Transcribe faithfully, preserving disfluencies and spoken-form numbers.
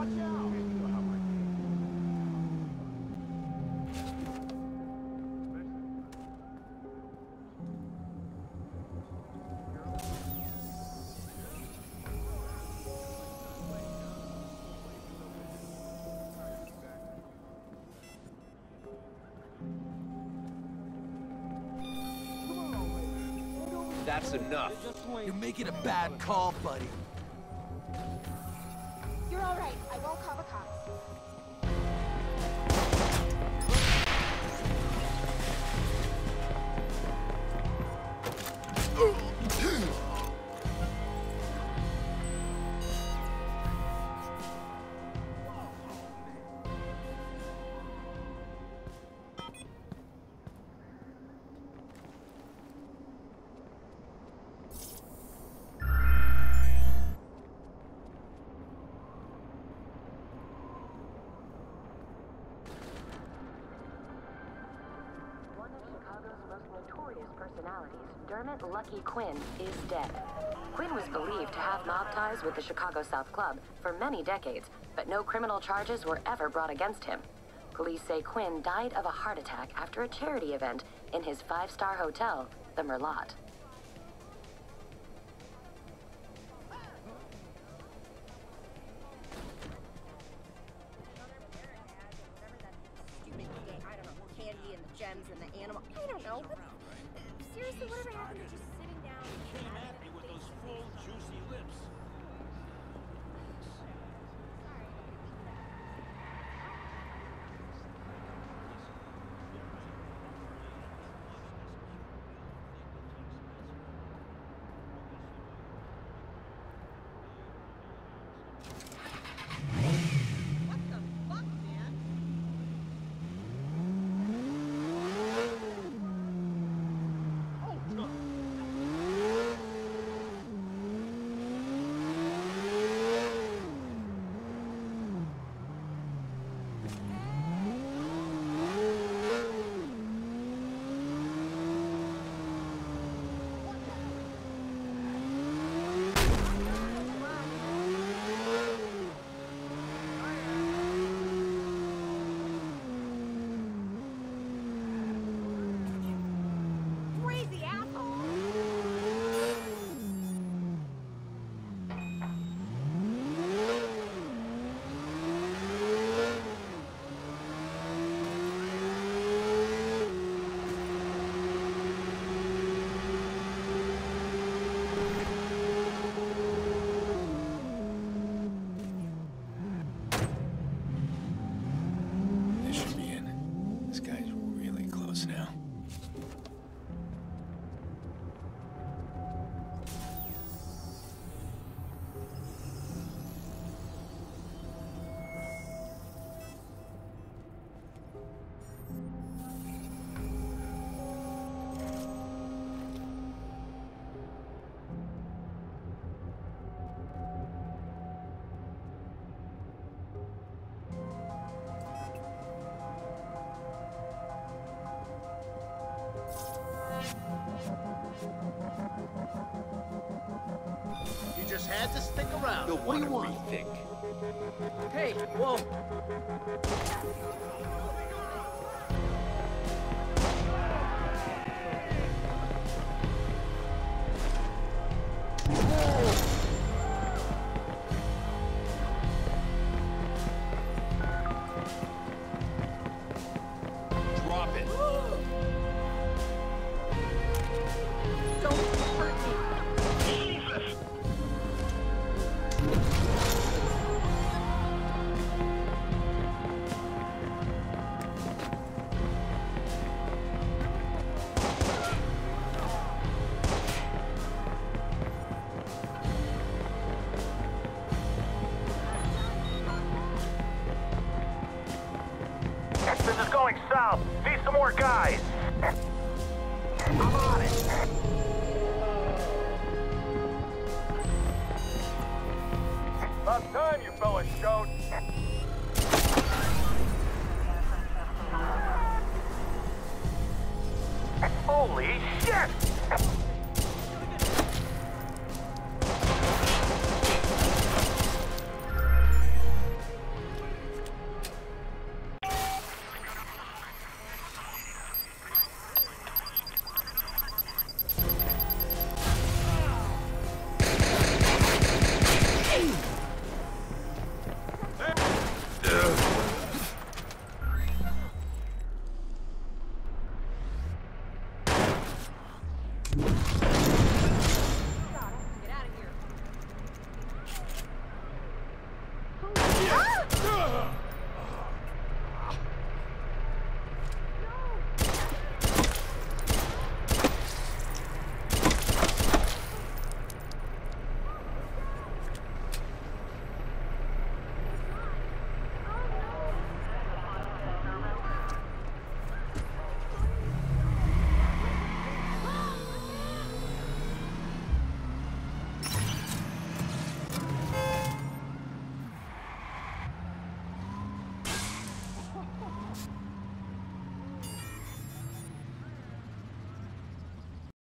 That's enough. You're making a bad call, buddy. You're all right. I won't call the cops. Dermot Lucky Quinn is dead. Quinn was believed to have mob ties with the Chicago South Club for many decades, but no criminal charges were ever brought against him. Police say Quinn died of a heart attack after a charity event in his five-star hotel, the Merlot. Candy and the gems and the animal. I don't know. But seriously, whatever happened to just sitting down? Came at me with those full, juicy lips. You just had to stick around. You'll want to rethink. Hey, whoa. Drop it. Don't hurt me. Jesus! This is going south. Need some more guys. I'm on it. About time you fellas showed.